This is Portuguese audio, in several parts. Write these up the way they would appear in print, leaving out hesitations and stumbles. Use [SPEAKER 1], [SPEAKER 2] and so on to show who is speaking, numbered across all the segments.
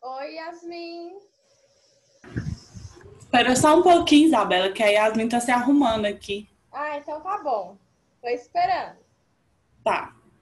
[SPEAKER 1] Oi, Yasmin.
[SPEAKER 2] Espera só um pouquinho, Isabela, que a Yasmin tá se arrumando aqui.
[SPEAKER 1] Ah, então tá bom. Tô esperando.
[SPEAKER 2] Tá.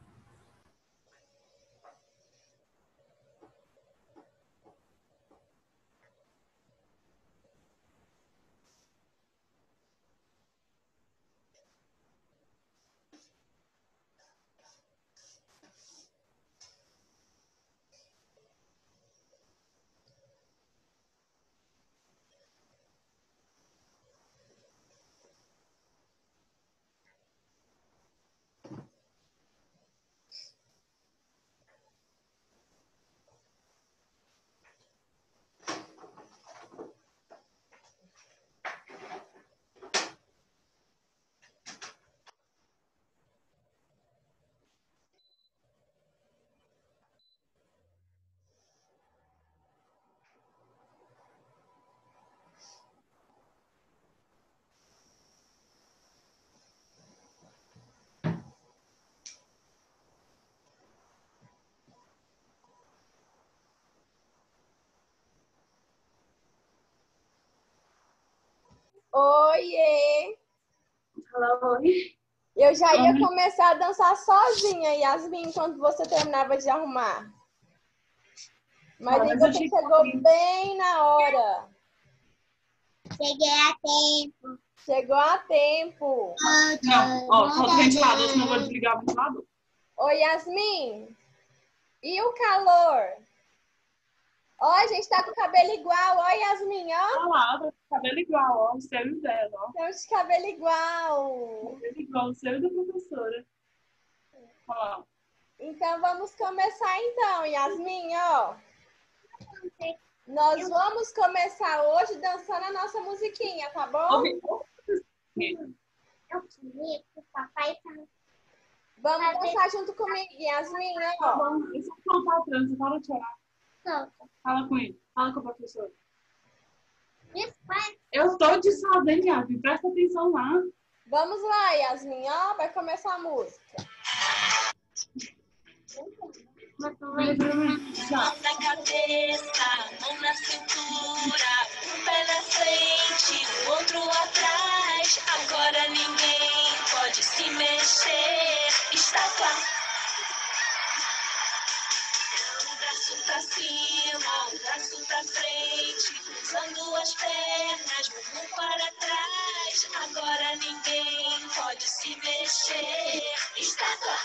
[SPEAKER 1] Oiê!
[SPEAKER 3] Oi.
[SPEAKER 1] Eu já ia começar a dançar sozinha, Yasmin, enquanto você terminava de arrumar. Mas aí você chegou bem na hora.
[SPEAKER 3] Cheguei a tempo.
[SPEAKER 1] Chegou a tempo.
[SPEAKER 2] Não, ó, solta o ventilador, senão eu vou desligar o ventilador.
[SPEAKER 1] Oi, Yasmin. E o calor? Ó, a gente tá com o cabelo igual. Ó, Yasmin, ó.
[SPEAKER 2] Olha lá, tá com cabelo igual, ó, o seu e o dela, ó.
[SPEAKER 1] Temos de cabelo igual.
[SPEAKER 2] Cabelo igual, o seu e da professora. Ó.
[SPEAKER 1] Então vamos começar então, Yasmin, ó. Nós vamos começar hoje dançando a nossa musiquinha, tá bom?
[SPEAKER 3] Eu queria que o papai
[SPEAKER 1] Vamos dançar junto comigo, Yasmin,
[SPEAKER 2] Tá
[SPEAKER 1] ó.
[SPEAKER 2] bom, deixa eu contar o trânsito, para de chorar.
[SPEAKER 3] solta.
[SPEAKER 2] Fala com ele, fala com a professora.
[SPEAKER 3] Isso, pai.
[SPEAKER 2] Eu tô te sabendo, Yasmin, presta atenção lá.
[SPEAKER 1] Vamos lá, Yasmin, ó. Vai começar a música.
[SPEAKER 2] Já.
[SPEAKER 4] Mão na cabeça, mão na cintura, um pé na frente, o outro atrás. Agora ninguém pode se mexer. Estátua. Um braço pra cima, um braço pra frente, usando as pernas, bumbum para trás. Agora ninguém pode se mexer. Estátua.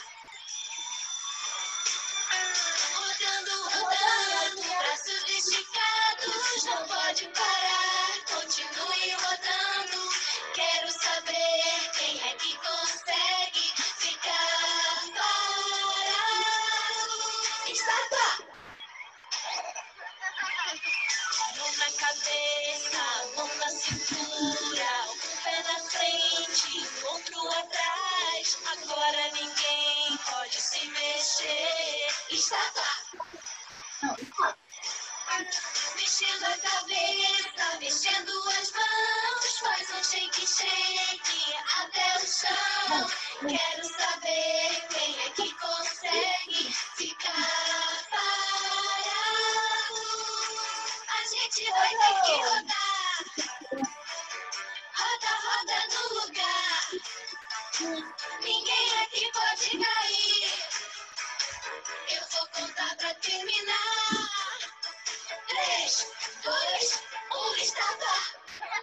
[SPEAKER 4] Rodando, rodando, braços esticados, não pode parar, continue rodando. Quero saber quem é que consegue ficar parado. Estátua! Mão na cabeça, mão na cintura, um pé na frente, o outro atrás. Agora ninguém pode se mexer. Estátua! Mexendo a cabeça, mexendo as mãos, faz um shake, shake até o chão. Quero saber quem é que consegue ficar parado. A gente vai ter que rodar, roda, roda no lugar. Ninguém aqui pode cair. Eu vou contar pra terminar. 3, 2, 1, estátua!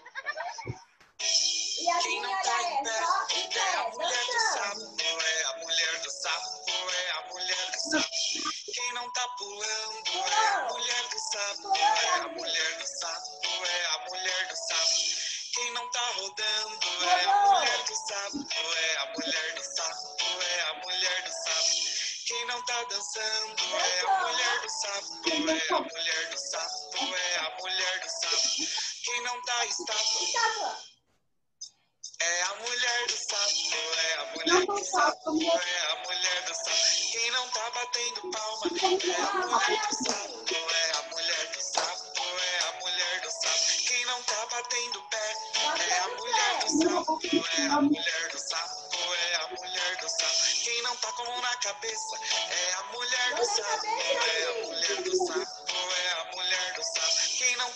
[SPEAKER 1] Yasmin, olha essa, ó. Em pé, dançando.
[SPEAKER 5] É a mulher do sapo, é a mulher do sapo. Quem não tá pulando é a mulher do sapo, é a mulher do sapo, é a mulher do sapo. Quem não tá rodando é a mulher do sapo, é a mulher do sapo, é a mulher do sapo. Quem não tá dançando é a mulher do sapo, é a mulher do sapo, é a mulher do sapo. Quem não tá estátua é a mulher do sapo, é a mulher do sapo, é a mulher do sapo. Quem não tá batendo palma é a mulher do sapo, é a mulher do sapo, é a mulher do sapo. Quem não tá batendo pé é a mulher do sapo, é a mulher do sapo, é a mulher do sapo. Quem não tá com a mão na cabeça é a mulher do sapo, é a mulher do sapo, é a mulher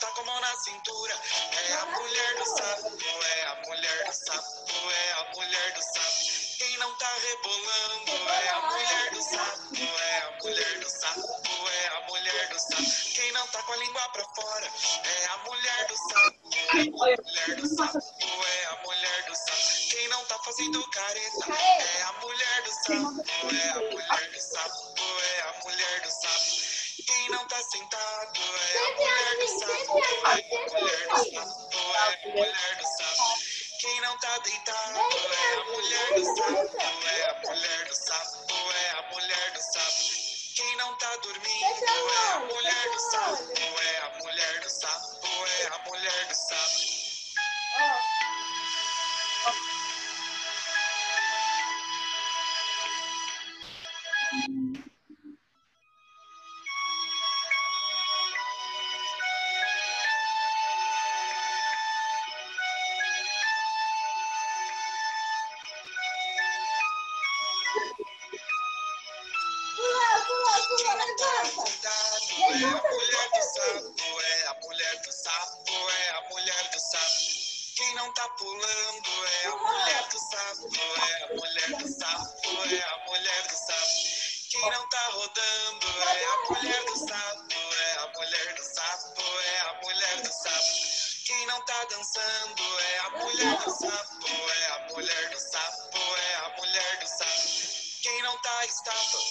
[SPEAKER 5] tá com a mão na cintura. É a mulher do sapo, é a mulher do sapo, é a mulher do sapo. Quem não tá rebolando é a mulher do sapo, é a mulher do sapo, é a mulher do sapo. Quem não tá com a língua pra fora é a mulher do sapo, é a mulher do sapo, é a mulher do sapo. Quem não tá fazendo careta é a mulher do sapo, é a mulher do sapo, é a mulher do sapo. Quem não tá sentado é a mulher do sapo, é a mulher do sapo, é a mulher do sapo. Quem não tá deitado é a mulher do sapo, é a mulher do sapo, é a mulher do sapo. Quem não tá dormindo é a mulher do sapo, é a mulher do sapo, é a mulher do sapo. Quem não tá acordado é a mulher do sapo, é a mulher do sapo, é a mulher do sapo. Quem não tá pulando é a mulher do sapo, é a mulher do sapo, é a mulher do sapo. Quem não tá rodando é a mulher do sapo, é a mulher do sapo, é a mulher do sapo. Quem não tá dançando é a mulher do sapo, é a mulher do sapo, é a mulher do sapo. Quem não tá estátua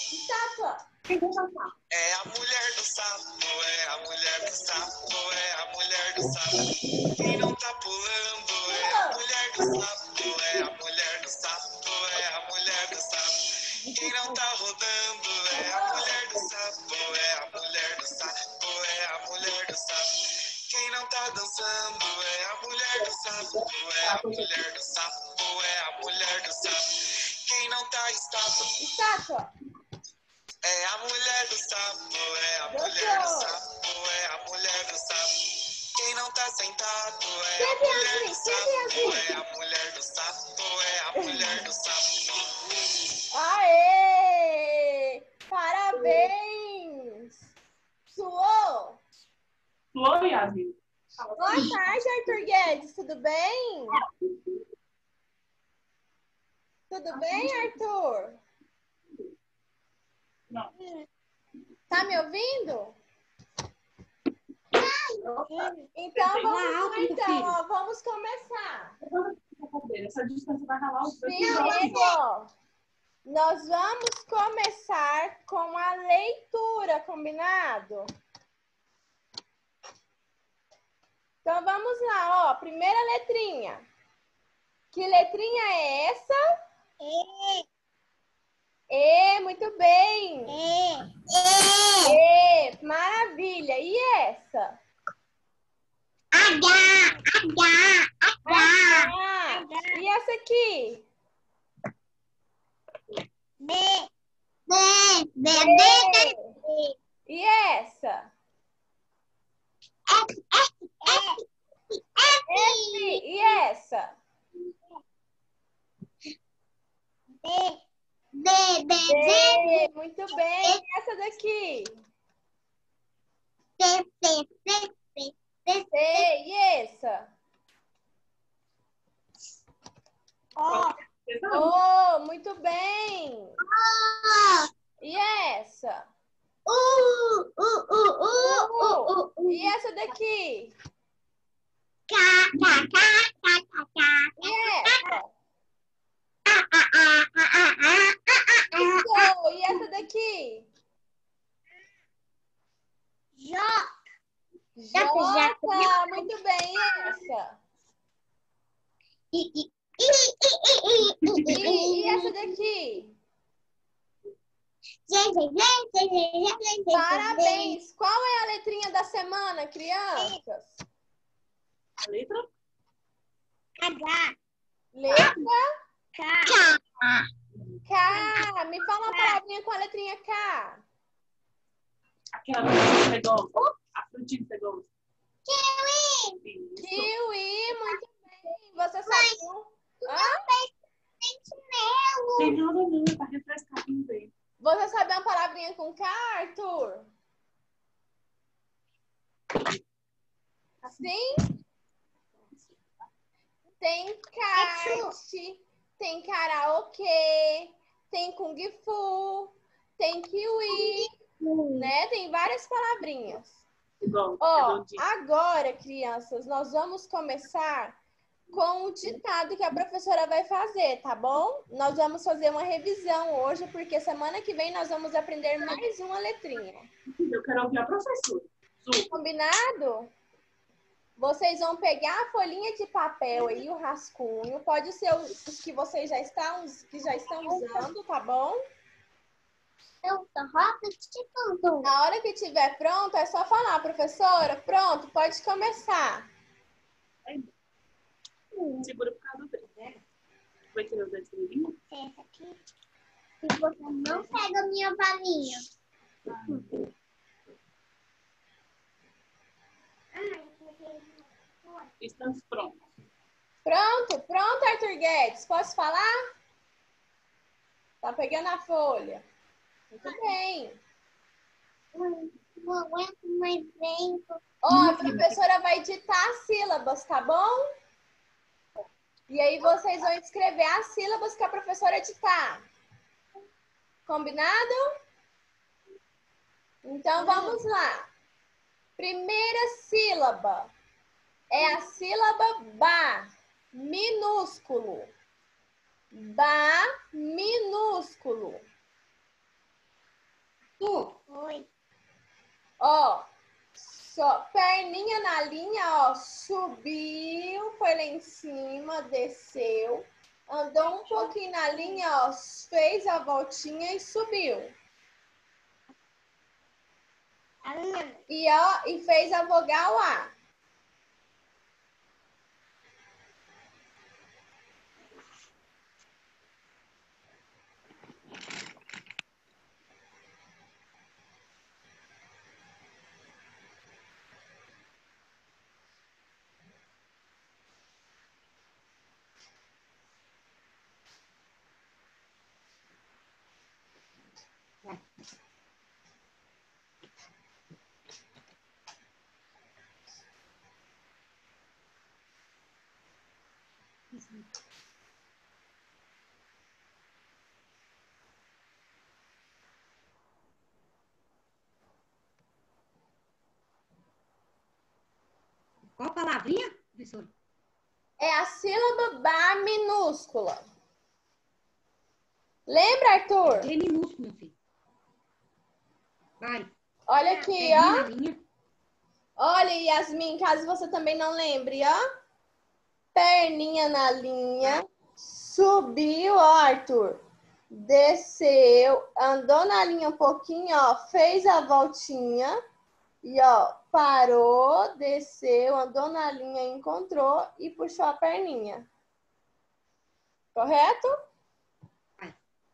[SPEAKER 5] é a mulher do sapo, é a mulher do sapo, é a mulher do sapo. Quem não tá pulando é a mulher do sapo, é a mulher do sapo, é a mulher do sapo. Quem não tá rodando é a mulher do sapo, é a mulher do sapo, é a mulher do sapo. Quem não tá dançando é a mulher do sapo, é a mulher do sapo, é a mulher do sapo. Quem não tá estátua é a mulher do sapo, é a mulher do sapo, é a mulher do sapo. Quem não tá sentado é a mulher do sapo, é a mulher do sapo, é a mulher do sapo.
[SPEAKER 1] Aê! Parabéns! Suou?
[SPEAKER 2] Suou, Yasmin?
[SPEAKER 1] Boa tarde, Arthur Guedes. Tudo bem? Tudo bem, Arthur?
[SPEAKER 2] Não.
[SPEAKER 1] Tá me ouvindo? Então vamos começar.
[SPEAKER 2] Essa distância vai ralar os dois.
[SPEAKER 1] Primeiro, nós vamos começar com a leitura, combinado? Então vamos lá, ó. Primeira letrinha. Que letrinha é essa? E, muito bem. E, maravilha. E essa?
[SPEAKER 3] H.
[SPEAKER 1] E essa aqui?
[SPEAKER 3] B.
[SPEAKER 1] E essa?
[SPEAKER 3] F.
[SPEAKER 1] E essa? D, muito bem. E essa daqui? C, e essa? Oh, muito bem. E essa? E essa daqui? E essa? Isso. E essa daqui? J, muito bem. E essa? E essa daqui? Parabéns! Qual é a letrinha da semana, crianças?
[SPEAKER 2] A letra?
[SPEAKER 1] Letra
[SPEAKER 3] K.
[SPEAKER 1] K. Me fala uma palavrinha com a letrinha K.
[SPEAKER 2] Aquela frutinha pegosa. A frutinha pegosa.
[SPEAKER 1] Kiwi, muito bem. Você sabe?
[SPEAKER 2] Tem nada não, tá refrescadinho bem.
[SPEAKER 1] Você sabe uma palavrinha com K, Arthur? Sim? Tem kart, tem karaokê, tem kung fu, tem kiwi, né? Tem várias palavrinhas.
[SPEAKER 2] Igual,
[SPEAKER 1] Ó,
[SPEAKER 2] redondinho.
[SPEAKER 1] agora, crianças, nós vamos começar com o ditado que a professora vai fazer, tá bom? Nós vamos fazer uma revisão hoje, porque semana que vem nós vamos aprender mais uma letrinha.
[SPEAKER 2] Eu quero ouvir a professora. Su.
[SPEAKER 1] Combinado? Vocês vão pegar a folhinha de papel e o rascunho. Pode ser os que vocês já estão usando, tá bom?
[SPEAKER 3] Eu tô repetindo.
[SPEAKER 1] Na hora que estiver pronto, é só falar, professora, pronto, pode começar.
[SPEAKER 2] Segura por causa do dedo. Vai tirar o dedo de mim?
[SPEAKER 3] Essa aqui. E você não pega a minha varinha.
[SPEAKER 2] Estamos prontos.
[SPEAKER 1] Pronto? Pronto, Arthur Guedes? Posso falar? Tá pegando a folha. Muito bem.
[SPEAKER 3] Não aguento mais vento.
[SPEAKER 1] Ó, a professora vai ditar as sílabas, tá bom? E aí vocês vão escrever as sílabas que a professora ditar. Combinado? Então vamos lá. Primeira sílaba é a sílaba ba, minúsculo. Ba, minúsculo.
[SPEAKER 3] Oi.
[SPEAKER 1] Ó, só perninha na linha, ó, subiu, foi lá em cima, desceu, andou um pouquinho na linha, ó, fez a voltinha e subiu. E ó, e fez a vogal A.
[SPEAKER 6] Qual palavrinha, professora?
[SPEAKER 1] É a sílaba ba minúscula. Lembra, Arthur?
[SPEAKER 6] D minúsculo, meu filho. Vai.
[SPEAKER 1] Olha aqui,
[SPEAKER 6] Perninha
[SPEAKER 1] ó.
[SPEAKER 6] na linha.
[SPEAKER 1] Olha, Yasmin, caso você também não lembre, ó. Perninha na linha. Subiu, ó, Arthur. Desceu, andou na linha um pouquinho, ó. Fez a voltinha. E, ó, parou, desceu, andou na linha, encontrou e puxou a perninha. Correto?
[SPEAKER 6] Vai.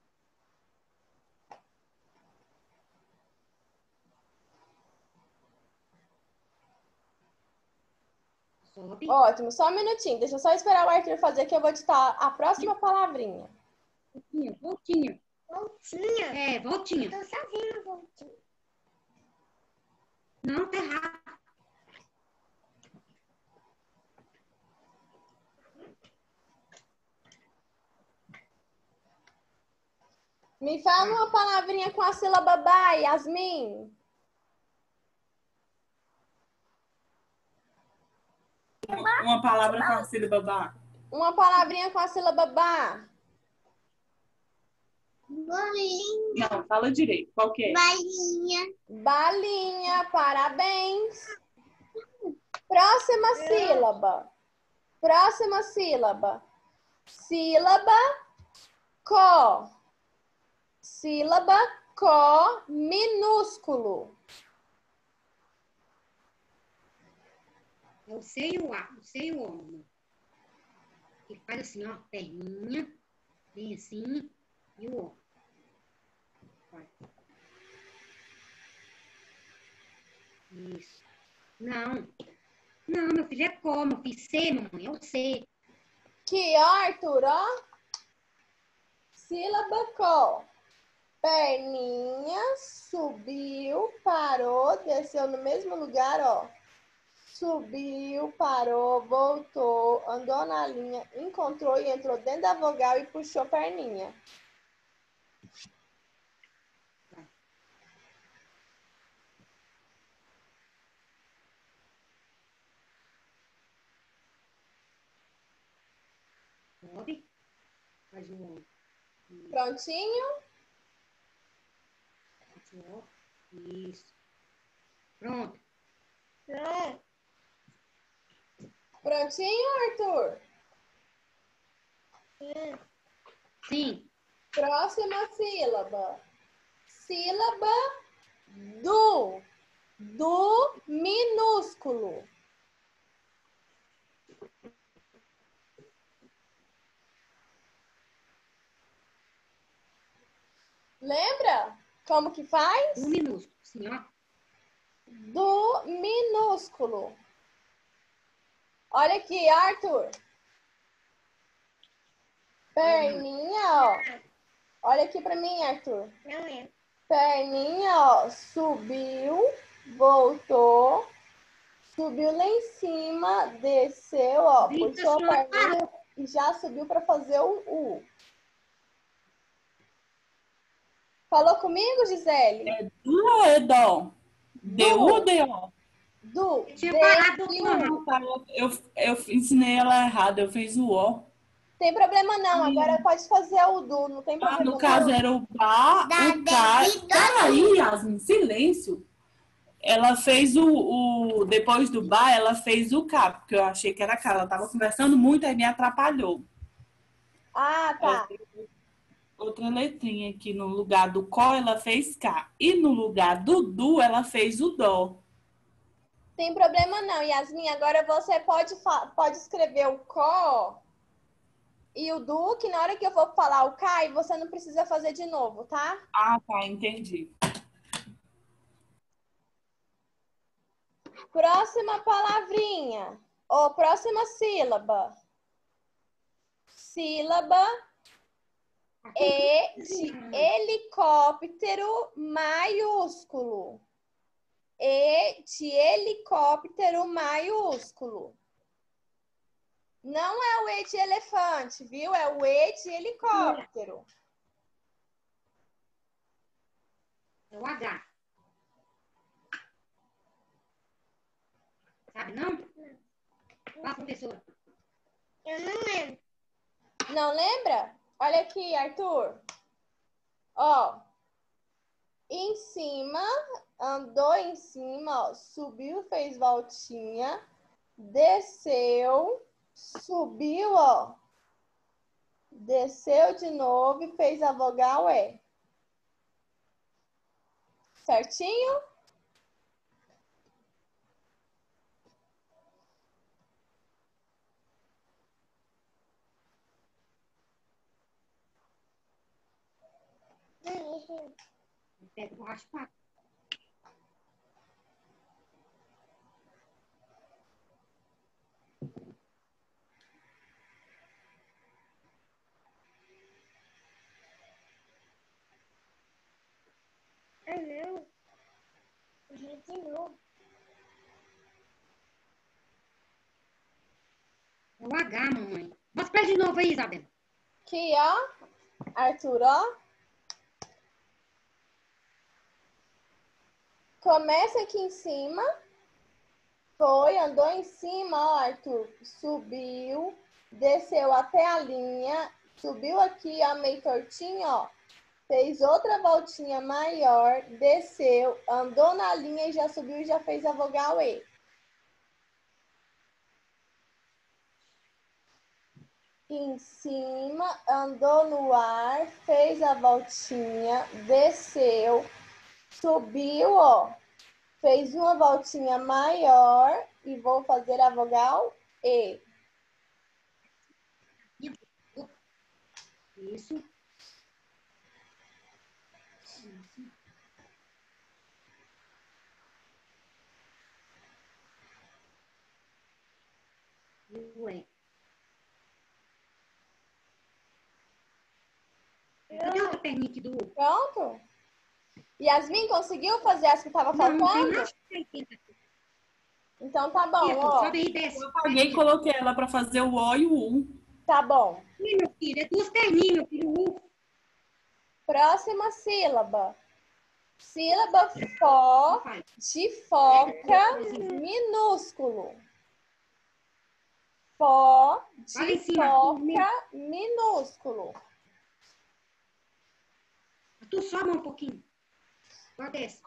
[SPEAKER 6] Sobe.
[SPEAKER 1] Ótimo, só um minutinho. Deixa eu só esperar o Arthur fazer que eu vou ditar a próxima palavrinha.
[SPEAKER 6] Voltinha, voltinha.
[SPEAKER 3] Voltinha.
[SPEAKER 6] É, voltinha.
[SPEAKER 3] Tô sozinha, voltinha.
[SPEAKER 6] Não, tá errado.
[SPEAKER 1] Me fala uma palavrinha com a sílaba ba, Yasmin.
[SPEAKER 2] Uma palavra com a sílaba ba.
[SPEAKER 1] Uma palavrinha com a sílaba ba.
[SPEAKER 3] Bolinha.
[SPEAKER 2] Não, fala direito. Qual que é?
[SPEAKER 3] Balinha.
[SPEAKER 1] Balinha, parabéns. Próxima sílaba. Próxima sílaba. Sílaba có. Sílaba có minúsculo.
[SPEAKER 6] É o C e o A. O C e o O. E faz assim, ó. Perninha. Vem assim. E o O. Vai. Isso. Não. Não, meu filho, é có, meu filho. C, mamãe. É o C.
[SPEAKER 1] Aqui, ó, Arthur, ó. Sílaba có. Perninha, subiu, parou, desceu no mesmo lugar, ó. subiu, parou, voltou, andou na linha, encontrou e entrou dentro da vogal e puxou perninha.
[SPEAKER 6] Sobe. Faz o
[SPEAKER 1] Prontinho?
[SPEAKER 6] ó. Isso. Pronto.
[SPEAKER 1] Prontinho, Arthur?
[SPEAKER 6] Sim.
[SPEAKER 1] Próxima sílaba. Sílaba do. Do minúsculo. Lembra como que faz?
[SPEAKER 6] Um minúsculo. Sim, ó.
[SPEAKER 1] Do minúsculo. Olha aqui, Arthur. Perninha, ó. Olha aqui pra mim, Arthur.
[SPEAKER 3] Não é.
[SPEAKER 1] Perninha, ó. Subiu, voltou. Subiu lá em cima, desceu, ó.
[SPEAKER 6] Grita,
[SPEAKER 1] Puxou a
[SPEAKER 6] senhora,
[SPEAKER 1] perninha e já subiu pra fazer o U. Falou comigo, Gisele?
[SPEAKER 2] É do ou é dó? Deu ou deu?
[SPEAKER 1] Do.
[SPEAKER 6] Tinha
[SPEAKER 1] D
[SPEAKER 6] parado
[SPEAKER 1] e
[SPEAKER 6] como?
[SPEAKER 1] U.
[SPEAKER 2] Eu ensinei ela errado, eu fiz o ó.
[SPEAKER 1] Tem problema não, agora pode fazer o do, não tem
[SPEAKER 2] Ah,
[SPEAKER 1] problema
[SPEAKER 2] no caso
[SPEAKER 1] não.
[SPEAKER 2] era o Bá, o Cá. Peraí, Yasmin, silêncio. Ela fez depois do Bá, ela fez o Cá, porque eu achei que era Cá. Ela tava conversando muito, aí me atrapalhou.
[SPEAKER 1] Ah,
[SPEAKER 2] Ela
[SPEAKER 1] tá.
[SPEAKER 2] fez outra letrinha aqui. No lugar do Có, ela fez Cá. E no lugar do Du, ela fez o Dó.
[SPEAKER 1] Tem problema não, Yasmin. Agora você pode escrever o có e o du, que na hora que eu for falar o cai, você não precisa fazer de novo, tá?
[SPEAKER 2] Ah, tá, entendi.
[SPEAKER 1] Próxima palavrinha. Ou próxima sílaba. Sílaba E de helicóptero maiúsculo. E de helicóptero maiúsculo. Não é o E de elefante, viu? É o E de helicóptero.
[SPEAKER 6] É o H. Sabe, não? Fala, professora.
[SPEAKER 3] Eu não lembro.
[SPEAKER 1] Não lembra? Olha aqui, Arthur. Ó. Em cima, andou em cima, ó, subiu, fez voltinha, desceu, subiu, ó. Desceu de novo e fez a vogal E. Certinho?
[SPEAKER 6] Pega o raspar.
[SPEAKER 3] Ah, não. De novo.
[SPEAKER 6] É o H, mamãe. Mostra pra ele de novo aí, Isabela.
[SPEAKER 1] Aqui, ó. Arthur, ó. Começa aqui em cima. Foi, andou em cima, ó, Arthur. Subiu, desceu até a linha. Subiu aqui, ó, meio tortinho, ó. Fez outra voltinha maior, desceu, andou na linha e já subiu e já fez a vogal E. Em cima, andou no ar, fez a voltinha, desceu, subiu, ó. Fez uma voltinha maior e vou fazer a vogal E.
[SPEAKER 6] Isso. Ué. Cadê outra perninha aqui do outro?
[SPEAKER 1] Pronto? Yasmin, conseguiu fazer as que estava
[SPEAKER 6] Não, não tem
[SPEAKER 1] faltando?
[SPEAKER 6] mais 80 aqui.
[SPEAKER 1] Então tá bom,
[SPEAKER 6] Arthur,
[SPEAKER 1] ó.
[SPEAKER 6] sobe aí e desce.
[SPEAKER 2] Eu apaguei e coloquei ela para fazer o O e o U.
[SPEAKER 1] Tá bom.
[SPEAKER 6] Ih, meu filho, é duas perninhas, meu filho.
[SPEAKER 1] Próxima sílaba. Sílaba fó
[SPEAKER 6] Faz.
[SPEAKER 1] de foca minúsculo. Fó
[SPEAKER 6] Fala
[SPEAKER 1] de
[SPEAKER 6] em cima, Arthur.
[SPEAKER 1] foca minúsculo.
[SPEAKER 6] Arthur, sobe um pouquinho. Agora desce.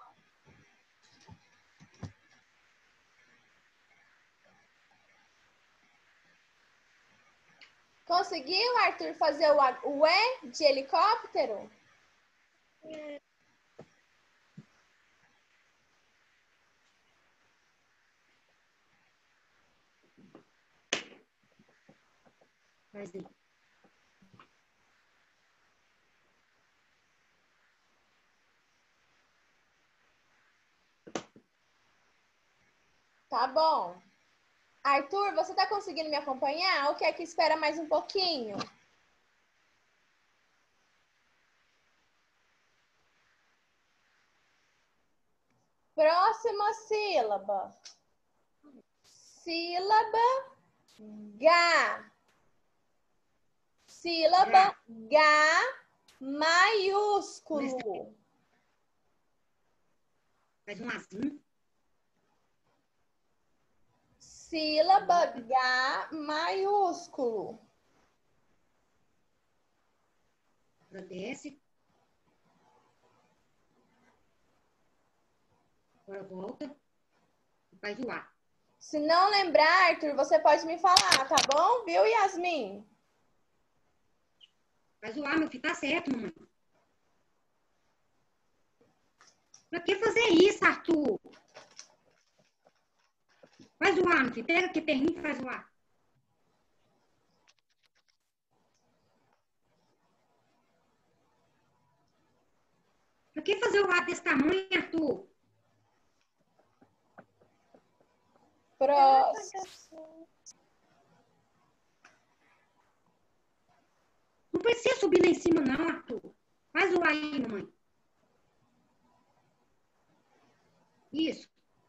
[SPEAKER 1] Conseguiu, Arthur, fazer o E de helicóptero?
[SPEAKER 6] Faz aí.
[SPEAKER 1] Tá bom. Arthur, você tá conseguindo me acompanhar? Ou quer que espera mais um pouquinho? Próxima sílaba. Sílaba G. Sílaba G maiúsculo.
[SPEAKER 6] Faz um azinho.
[SPEAKER 1] Sílaba G maiúsculo.
[SPEAKER 6] Agora desce. Agora volta. E faz o A.
[SPEAKER 1] Se não lembrar, Arthur, você pode me falar, tá bom? Viu, Yasmin?
[SPEAKER 6] Faz o A, meu filho. Tá certo, mamãe. Pra que fazer isso, Arthur? Faz o A, meu filho. Pega aqui perninho e faz o A. Pra que fazer o A desse tamanho, Arthur?
[SPEAKER 1] Próximo.
[SPEAKER 6] Não precisa subir lá em cima, não, Arthur. Faz o A aí, mamãe. Isso.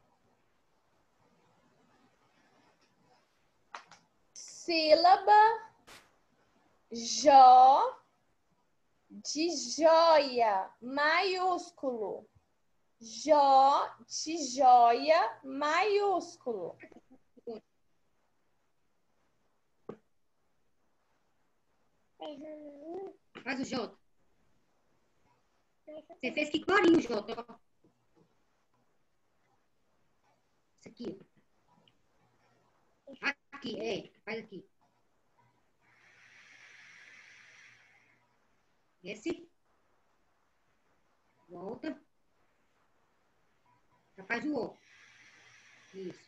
[SPEAKER 1] Sílaba Jó de joia maiúsculo. Jó de joia maiúsculo.
[SPEAKER 6] Faz o J. Você fez que corinho o J, ó. Isso aqui, ó. Aqui, faz aqui. Desce. Volta. Já faz o O. Isso.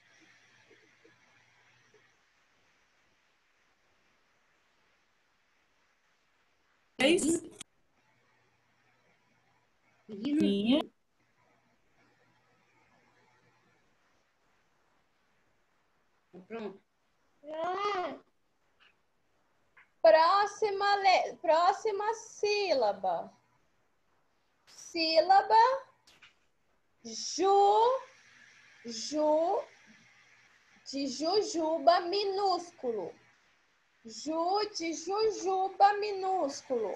[SPEAKER 2] Fez? Minha.
[SPEAKER 6] Pronto.
[SPEAKER 1] Próxima sílaba. Sílaba Ju de jujuba minúsculo. Ju de jujuba minúsculo.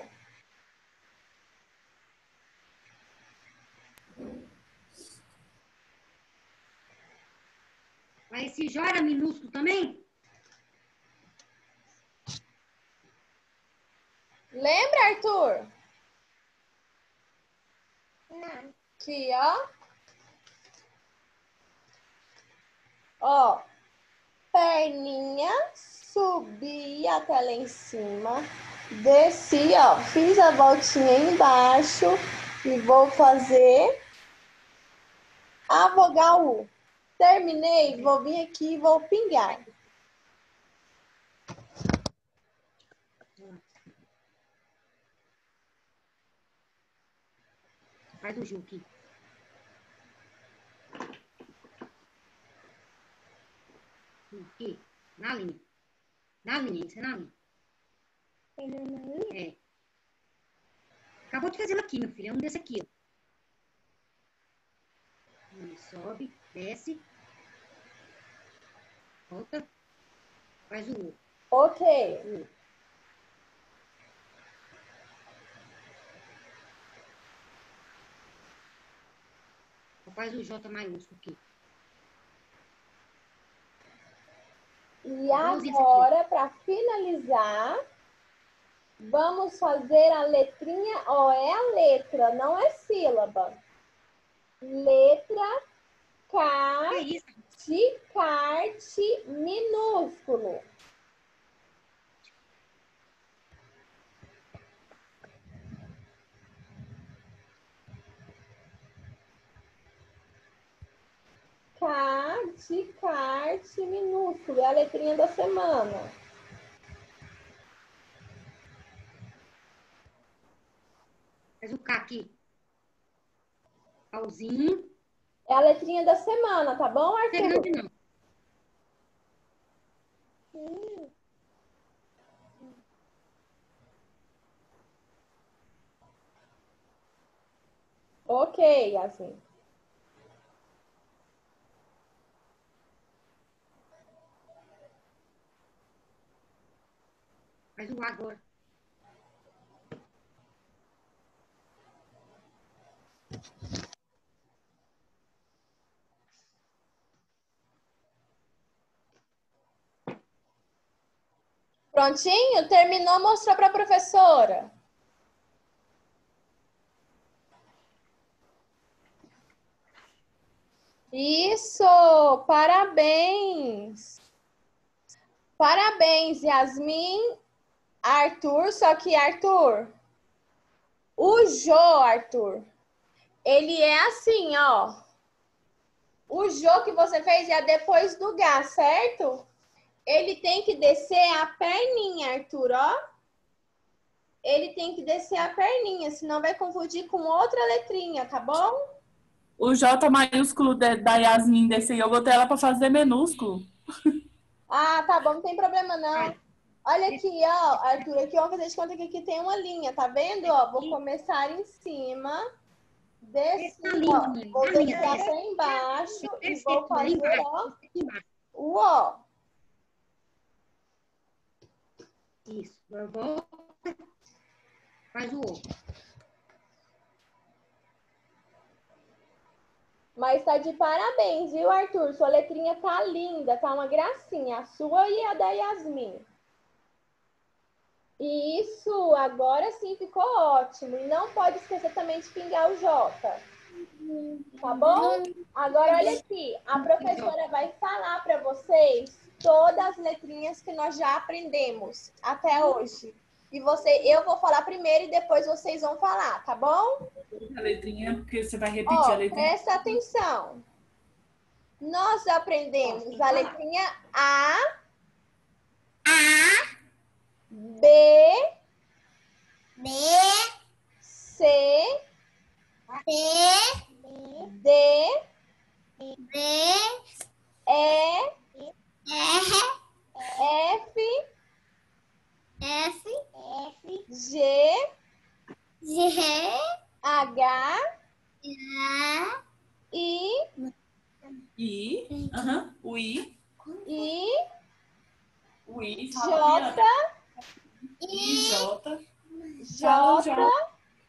[SPEAKER 6] Aí esse J era minúsculo também?
[SPEAKER 1] Lembra, Arthur? Não. Aqui, ó. Ó. Perninha, subi até lá em cima. Desci, ó. Fiz a voltinha embaixo. E vou fazer a vogal U. Terminei, vou vir aqui e vou pingar.
[SPEAKER 6] Faz o Ju aqui. Aqui. Na linha. Na linha, isso é na linha. É. Acabou de fazer ela aqui, meu filho. É um desse aqui, ó. Sobe, desce. Volta. Faz o O.
[SPEAKER 1] Ok.
[SPEAKER 6] Faz o J maiúsculo aqui.
[SPEAKER 1] E agora, para finalizar, vamos fazer a letrinha, ó, é a letra, não é sílaba. Letra K
[SPEAKER 6] É isso.
[SPEAKER 1] de kart minúsculo. K de kart minúsculo, é a letrinha da semana.
[SPEAKER 6] Faz o K aqui. Pauzinho.
[SPEAKER 1] É a letrinha da semana, tá bom,
[SPEAKER 6] Não é grande,
[SPEAKER 1] Arthur?
[SPEAKER 6] não.
[SPEAKER 1] Ok, Yasmin.
[SPEAKER 6] Faz o A agora.
[SPEAKER 1] Prontinho? Terminou, mostrou para a professora. Isso! Parabéns! Parabéns, Yasmin, Arthur. Só que, Arthur, o Jô, Arthur, ele é assim, ó. O Jô que você fez é depois do Gá, certo? Ele tem que descer a perninha, Arthur, ó. Ele tem que descer a perninha, senão vai confundir com outra letrinha, tá bom?
[SPEAKER 2] O J maiúsculo da Yasmin desse aí, eu botei ela pra fazer minúsculo.
[SPEAKER 1] Ah, tá bom, não tem problema não.
[SPEAKER 6] Vai.
[SPEAKER 1] Olha aqui, ó, Arthur, aqui vamos fazer de conta que aqui tem uma linha, tá vendo? Ó, vou começar em cima, descer,
[SPEAKER 6] Essa linha,
[SPEAKER 1] ó,
[SPEAKER 6] mãe.
[SPEAKER 1] vou
[SPEAKER 6] A linha.
[SPEAKER 1] descer até embaixo e
[SPEAKER 6] Esse
[SPEAKER 1] vou
[SPEAKER 6] aqui, lá
[SPEAKER 1] fazer,
[SPEAKER 6] embaixo.
[SPEAKER 1] ó,
[SPEAKER 6] Esse aqui embaixo.
[SPEAKER 1] o ó.
[SPEAKER 6] Isso. Agora volta. Faz o O.
[SPEAKER 1] Mas tá de parabéns, viu, Arthur? Sua letrinha tá linda, tá uma gracinha, a sua e a da Yasmin. Isso, agora sim ficou ótimo. E não pode esquecer também de pingar o J. Tá bom? Agora, olha aqui. A professora vai falar para vocês todas as letrinhas que nós já aprendemos até hoje. E eu vou falar primeiro e depois vocês vão falar, tá bom?
[SPEAKER 2] A letrinha, porque você vai repetir a
[SPEAKER 1] Ó,
[SPEAKER 2] letrinha.
[SPEAKER 1] presta atenção. Nós aprendemos a letrinha A, B, C, D, E, F, G, H, I,
[SPEAKER 2] I, aham, o I,
[SPEAKER 1] I,
[SPEAKER 2] o I,
[SPEAKER 1] J,
[SPEAKER 2] fala J, I, J, fala o
[SPEAKER 1] J,
[SPEAKER 2] J,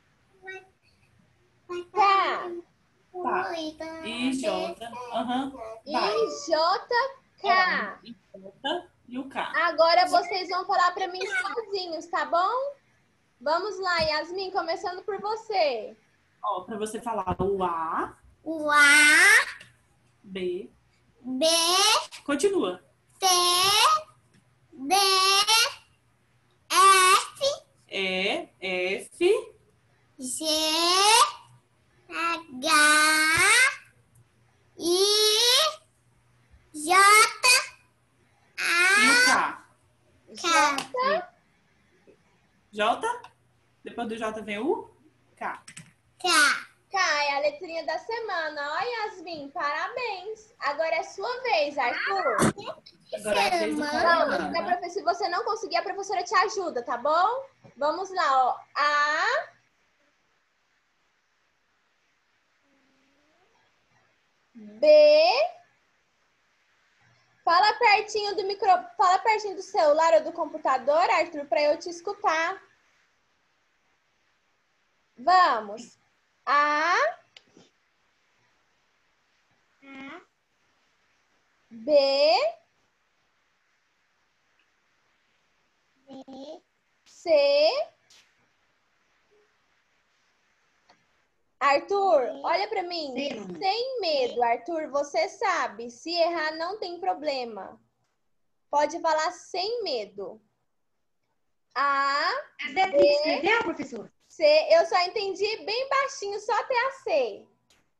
[SPEAKER 1] K,
[SPEAKER 2] tá, I, J, aham, vai.
[SPEAKER 1] I, J, K.
[SPEAKER 2] I, J e o K.
[SPEAKER 1] Agora vocês vão falar para mim sozinhos, tá bom? Vamos lá, Yasmin, começando por você.
[SPEAKER 2] Ó, pra você falar o A, B, continua. E, F, e o K. J, depois do J vem o K.
[SPEAKER 1] K é a letrinha da semana. Ó, Yasmin, parabéns. Agora é sua vez, Arthur.
[SPEAKER 2] Agora é a vez do
[SPEAKER 1] Não,
[SPEAKER 2] Coreano.
[SPEAKER 1] se você não conseguir, a professora te ajuda, tá bom? Vamos lá, ó. A, B. Fala pertinho pertinho do fala pertinho do celular ou do computador, Arthur, para eu te escutar. Vamos. A, B, C. Arthur, olha para mim.
[SPEAKER 6] Sim.
[SPEAKER 1] Sem medo, Arthur, você sabe. Se errar, não tem problema. Pode falar sem medo. A,
[SPEAKER 6] As letrinhas escreveu, professor?
[SPEAKER 1] C. Eu só entendi bem baixinho, só até a C.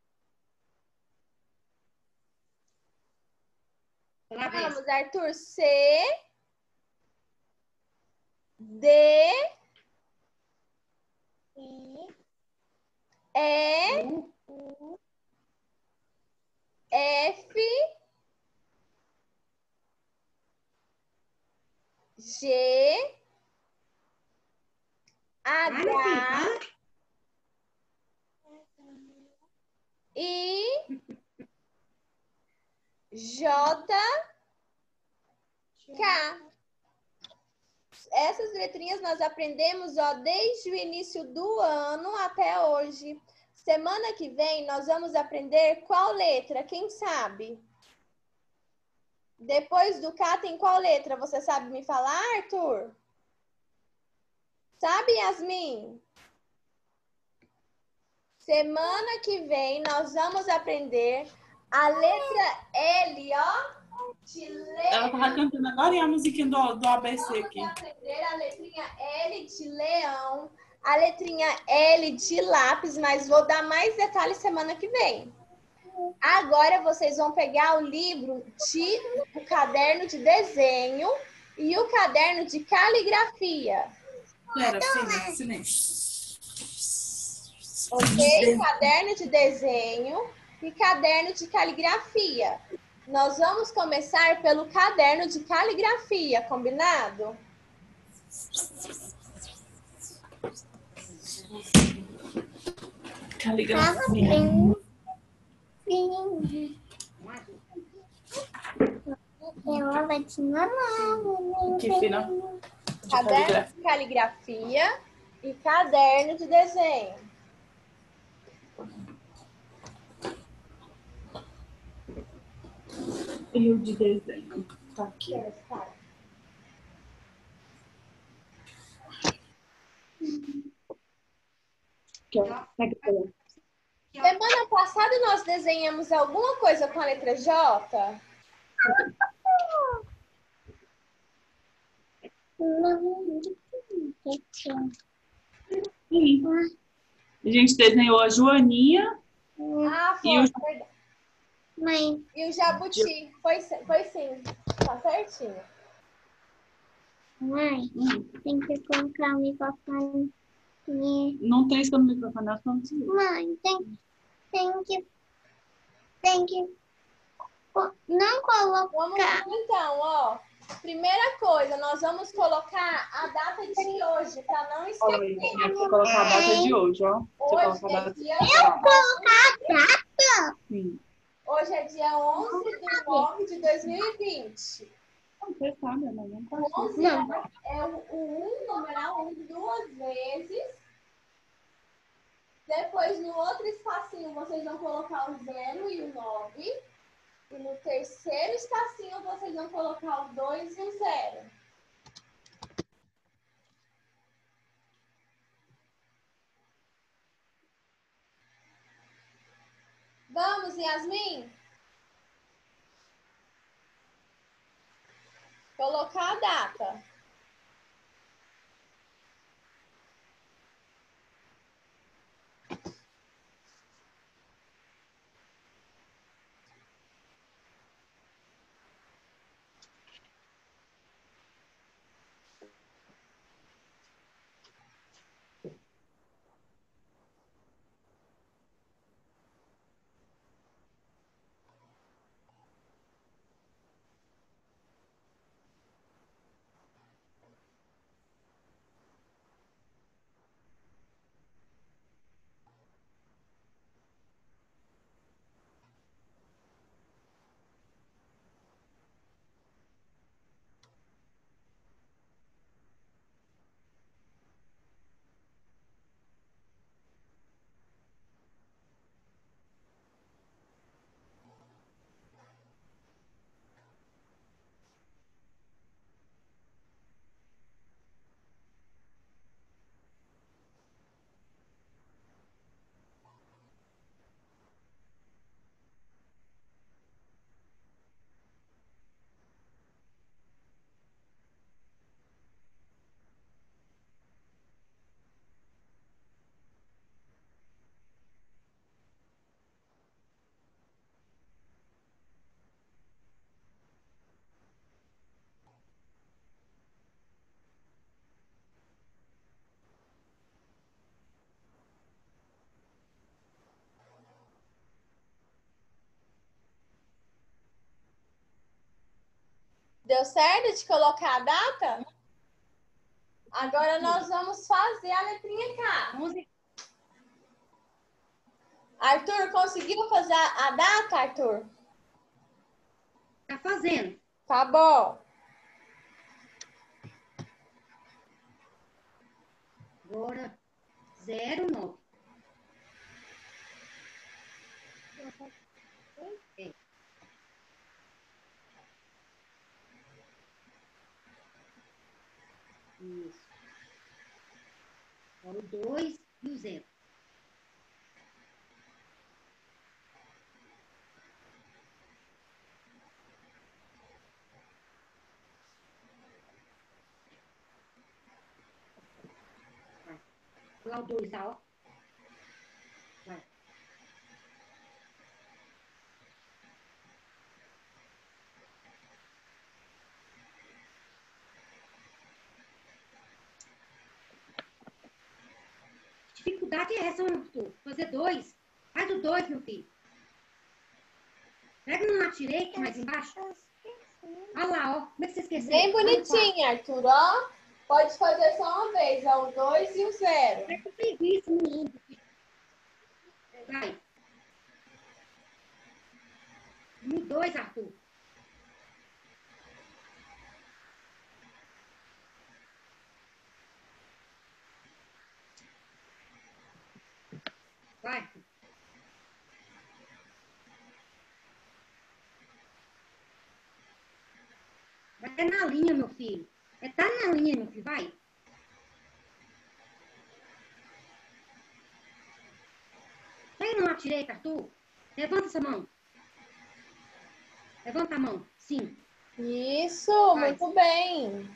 [SPEAKER 6] Outra vez.
[SPEAKER 1] Vamos, Arthur. C, D, E, F, G,
[SPEAKER 6] Fala, filho,
[SPEAKER 1] H,
[SPEAKER 6] fala.
[SPEAKER 1] I, J, K. Essas letrinhas nós aprendemos, ó, desde o início do ano até hoje. Semana que vem nós vamos aprender qual letra? Quem sabe? Depois do K tem qual letra? Você sabe me falar, Arthur? Sabe, Yasmin? Semana que vem nós vamos aprender a letra L, ó. De
[SPEAKER 2] Ela tava cantando agora a musiquinha do ABC aqui.
[SPEAKER 1] Vamos aprender a letrinha L de leão, a letrinha L de lápis, mas vou dar mais detalhes semana que vem. Agora vocês vão pegar o livro o caderno de desenho e o caderno de caligrafia.
[SPEAKER 2] Pera, silêncio.
[SPEAKER 1] Ok? Caderno de desenho e caderno de caligrafia. Nós vamos começar pelo caderno de caligrafia, combinado?
[SPEAKER 2] Caligrafia. Que final?
[SPEAKER 1] Caderno de caligrafia e caderno de desenho.
[SPEAKER 2] E o de desenho. Tá aqui.
[SPEAKER 1] Semana passada nós desenhamos alguma coisa com a letra J?
[SPEAKER 2] Sim. A gente desenhou a Joaninha.
[SPEAKER 1] Ah, foi. Verdade.
[SPEAKER 3] Mãe,
[SPEAKER 1] E o jabuti. Foi sim. Tá certinho.
[SPEAKER 3] mãe, tem que colocar o microfone.
[SPEAKER 2] Não tem isso no microfone, nós vamos seguir.
[SPEAKER 3] Mãe, tem que não
[SPEAKER 1] Vamos
[SPEAKER 3] colocar.
[SPEAKER 1] então, ó. Primeira coisa, nós vamos colocar a data de hoje, para não esquecer.
[SPEAKER 2] Vou colocar a data de hoje, ó.
[SPEAKER 1] Hoje é dia...
[SPEAKER 2] Sim.
[SPEAKER 1] Hoje é dia 11 de 9 de 2020.
[SPEAKER 2] Você sabe, não tá
[SPEAKER 1] 11 é o 1, numeral 1 duas vezes. Depois, no outro espacinho, vocês vão colocar o 0 e o 9. E no terceiro espacinho, vocês vão colocar o 2 e o 0. Vamos, Yasmin? Colocar a data. Deu certo de colocar a data? Agora nós vamos fazer a letrinha K.
[SPEAKER 6] 11.
[SPEAKER 1] Arthur, conseguiu fazer a data, Arthur?
[SPEAKER 6] Tá fazendo.
[SPEAKER 1] Tá bom.
[SPEAKER 6] Agora, 09. É. Isso. Agora o 2 e o 0. Vai. Lá o 2, ó. Vai. Dificuldade é essa, meu Arthur. Fazer 2. Faz o 2, meu filho. Pega no lado direito, mais embaixo. Olha lá, ó. Como é que você esqueceu?
[SPEAKER 1] Bem bonitinho, Arthur, ó. Pode fazer só uma vez, ó, o 2 e o 0.
[SPEAKER 6] É que preguiça, menino. Vai. No 2, Arthur. Vai. Vai na linha, meu filho. Tá na linha, meu filho. Vai. Vai no lado direito, Arthur. Levanta essa mão. Levanta a mão. Sim.
[SPEAKER 1] Isso,
[SPEAKER 6] Vai.
[SPEAKER 1] muito bem.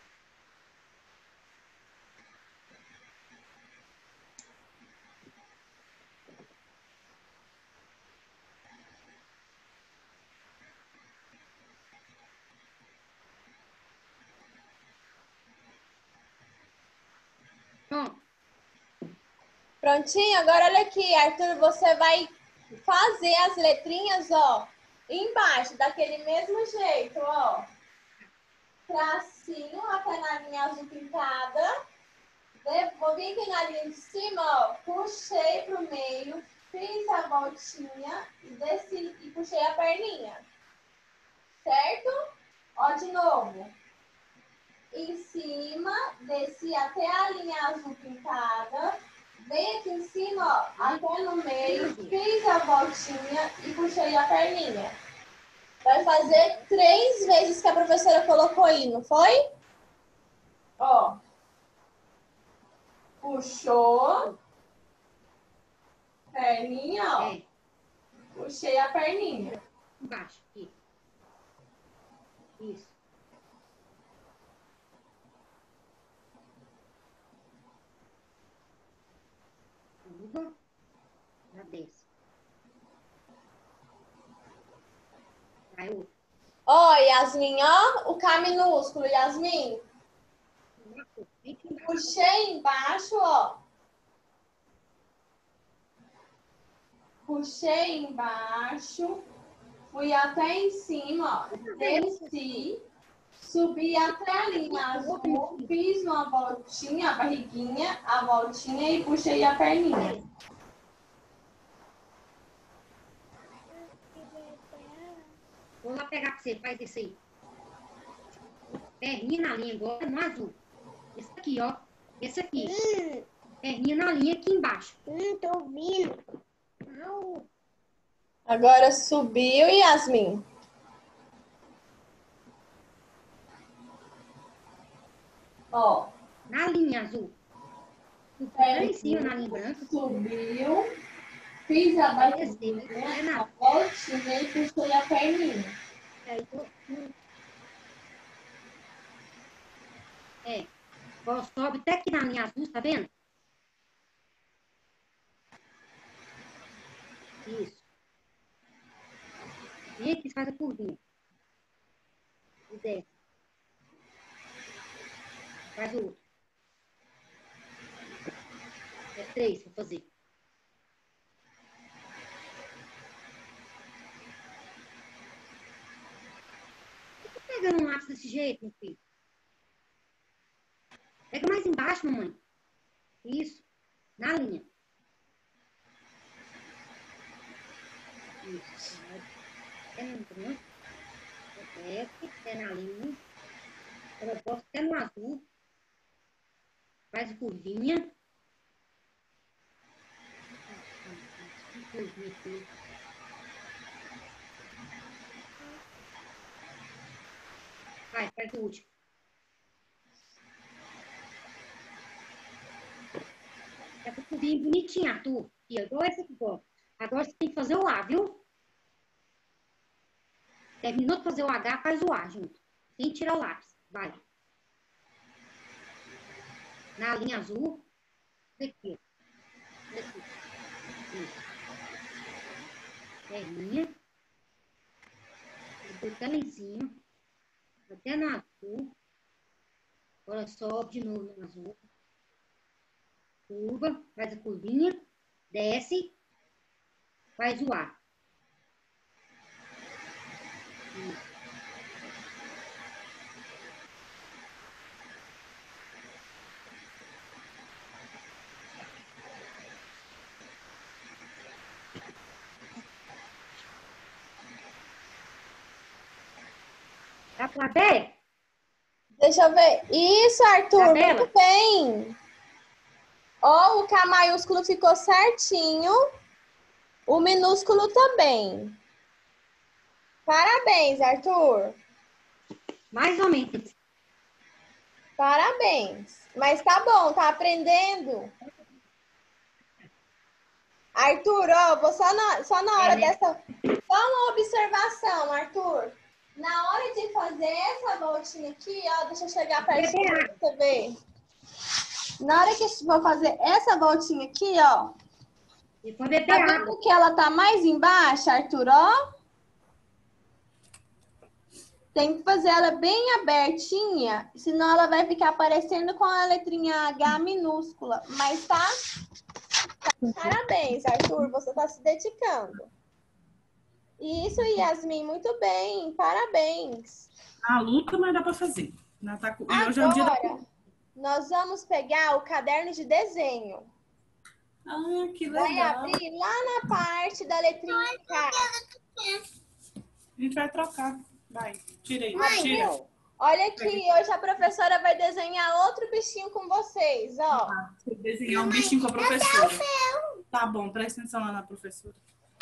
[SPEAKER 6] Pronto.
[SPEAKER 1] Prontinho? Agora olha aqui, Arthur, você vai fazer as letrinhas, ó, embaixo, daquele mesmo jeito, ó. Tracinho até na linha azul pintada. Vou vir aqui na linha de cima, ó, puxei pro meio, fiz a voltinha e desci e puxei a perninha. Certo? Ó, de novo. Em cima, desci até a linha azul pintada. Vem aqui em cima, ó, até no meio, fiz a voltinha e puxei a perninha. Vai fazer 3 vezes que a professora colocou aí, não foi? Ó. Puxou. Perninha, ó.
[SPEAKER 6] É.
[SPEAKER 1] Puxei a perninha.
[SPEAKER 6] Embaixo. Aqui. Isso. Suba. Já desce. Vai outro.
[SPEAKER 1] Ó, Yasmin, ó. O K minúsculo, Yasmin.
[SPEAKER 6] Vem aqui embaixo.
[SPEAKER 1] Puxei embaixo, ó. Puxei embaixo. Fui até em cima, ó. Desci. Subi até a linha azul. Fiz uma voltinha, a barriguinha, a voltinha e puxei a perninha.
[SPEAKER 6] Vou lá pegar pra você. Faz isso aí. Perninha na linha agora, no azul. Esse aqui, ó. Esse aqui. Perninha na linha aqui embaixo.
[SPEAKER 3] Tô ouvindo. Au.
[SPEAKER 1] Agora subiu, Yasmin. Ó.
[SPEAKER 6] Na linha azul. Lá em cima, na linha branca.
[SPEAKER 1] Subiu. Fiz a barriguinha, a voltinha e puxei a perninha.
[SPEAKER 6] Aí, é. Ó, sobe até aqui na linha azul, tá vendo? Isso. Vem aqui, faz a curvinha. E desce. Faz o outro. É 3 pra fazer. pegando um lápis desse jeito, meu filho? Pega mais embaixo, mamãe. Isso. Na linha. Isso. Entendeu? Até na linha. Eu posso até no azul. Faz curvinha. Curvinha aqui. Faz o último. É curvinha bonitinha, Arthur. E igual essa aqui, ó. Agora você tem que fazer o A, viu? Terminou de fazer o H, faz o A junto. Sem tirar o lápis. Vai. Na linha azul. Daqui, ó. Daqui. Isso. Perninha. Até lá em cima. Até no azul. Agora sobe de novo no azul. Curva. Faz a curvinha. Desce. Faz o A. Isso. Tá pra ver?
[SPEAKER 1] Deixa eu ver. Isso, Arthur,
[SPEAKER 6] Tabela.
[SPEAKER 1] muito bem. Ó, o K maiúsculo ficou certinho. O minúsculo também. Parabéns, Arthur.
[SPEAKER 6] Mais ou menos.
[SPEAKER 1] Parabéns. Mas tá bom, tá aprendendo. Arthur, ó, vou só na hora dessa... Só uma observação, Arthur. Na hora de fazer essa voltinha aqui, ó, deixa eu chegar perto pra você ver. Na hora que eu vou fazer essa voltinha aqui, ó.
[SPEAKER 6] E foi beber
[SPEAKER 1] Tá
[SPEAKER 6] água.
[SPEAKER 1] vendo que ela tá mais embaixo, Arthur, ó? Tem que fazer ela bem abertinha, senão ela vai ficar aparecendo com a letrinha H minúscula. Mas tá? Parabéns, Arthur, você tá se dedicando. Isso, Yasmin, muito bem, parabéns.
[SPEAKER 2] A luta, mas dá pra fazer. E hoje é o dia da...
[SPEAKER 1] Agora, nós vamos pegar o caderno de desenho.
[SPEAKER 2] Ah, que
[SPEAKER 1] Vai
[SPEAKER 2] legal.
[SPEAKER 1] abrir lá na parte da letrinha K.
[SPEAKER 2] A gente vai trocar. Vai, tira aí,
[SPEAKER 1] Tá
[SPEAKER 2] tira.
[SPEAKER 1] bom? Olha aqui, hoje a professora vai desenhar outro bichinho com vocês, ó.
[SPEAKER 2] Você desenhar um bichinho com a professora. Tá bom, presta atenção lá na professora.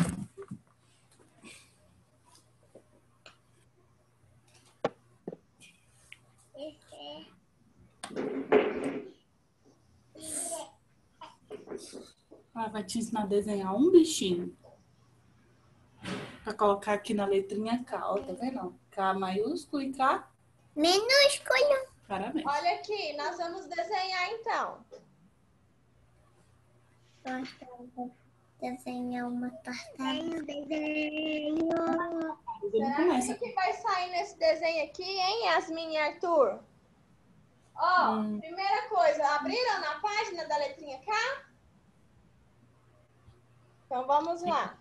[SPEAKER 2] Ela vai te ensinar a desenhar um bichinho. Pra colocar aqui na letrinha K, ó, tá vendo? K maiúsculo e K.
[SPEAKER 3] Minúsculo.
[SPEAKER 2] Parabéns.
[SPEAKER 1] Olha aqui, nós vamos desenhar então.
[SPEAKER 3] Gosto de desenhar uma tartaruga. Desenho.
[SPEAKER 1] Será que vai sair nesse desenho aqui, hein, Yasmin e Arthur? Ó, primeira coisa, abriram na página da letrinha K? Então vamos lá.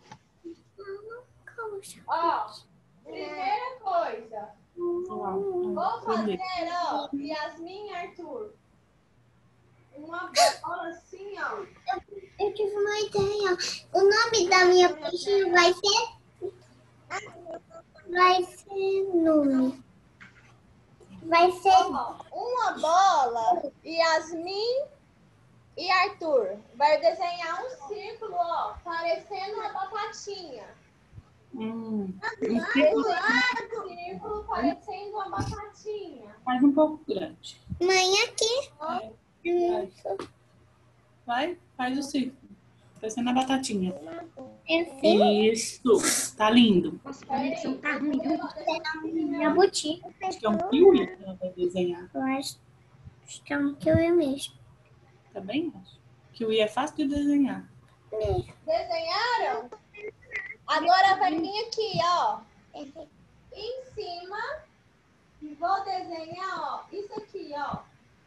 [SPEAKER 1] Ó, primeira coisa, vou fazer, ó, Yasmin e Arthur, uma bola assim, ó.
[SPEAKER 3] Eu tive uma ideia. O nome da minha peixinho vai ser nome. Vai ser
[SPEAKER 1] Ó, uma bola, Yasmin e Arthur. Vai desenhar um círculo, ó, parecendo uma batatinha. Desenhar um círculo parecendo uma batatinha.
[SPEAKER 2] Faz um pouco grande.
[SPEAKER 3] mãe aqui.
[SPEAKER 2] Vai, faz o círculo. Parecendo a batatinha.
[SPEAKER 3] Assim.
[SPEAKER 2] Isso, tá lindo.
[SPEAKER 6] Nossa, a conexão tá ruim, viu?
[SPEAKER 3] Jabuti.
[SPEAKER 2] Acho que é um kiwi que ela vai desenhar.
[SPEAKER 3] Eu acho que é um kiwi mesmo.
[SPEAKER 2] Tá bem? Kiwi é fácil de desenhar.
[SPEAKER 1] Desenharam? Agora vai vir aqui, ó. Em cima. E vou desenhar, ó. Isso aqui, ó.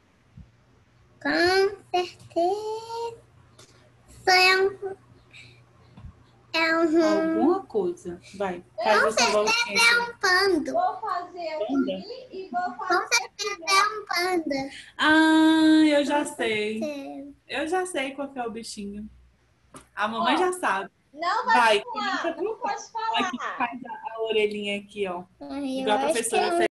[SPEAKER 3] Com certeza. É um
[SPEAKER 2] Alguma coisa. Vai, faz essa voltinha aqui.
[SPEAKER 3] É um panda.
[SPEAKER 1] Vou fazer aqui e vou
[SPEAKER 3] Com
[SPEAKER 1] fazer
[SPEAKER 3] certeza é um panda.
[SPEAKER 2] Ah, eu já sei. Eu já sei qual que é o bichinho. A mamãe já sabe.
[SPEAKER 1] Não
[SPEAKER 2] Vai,
[SPEAKER 1] pode falar,
[SPEAKER 2] começa
[SPEAKER 1] não
[SPEAKER 2] com
[SPEAKER 1] pode
[SPEAKER 2] aqui,
[SPEAKER 1] falar.
[SPEAKER 2] faz a orelhinha aqui, ó.
[SPEAKER 3] Ai, eu
[SPEAKER 2] Igual a
[SPEAKER 3] acho que
[SPEAKER 2] professora
[SPEAKER 3] é um
[SPEAKER 2] fez.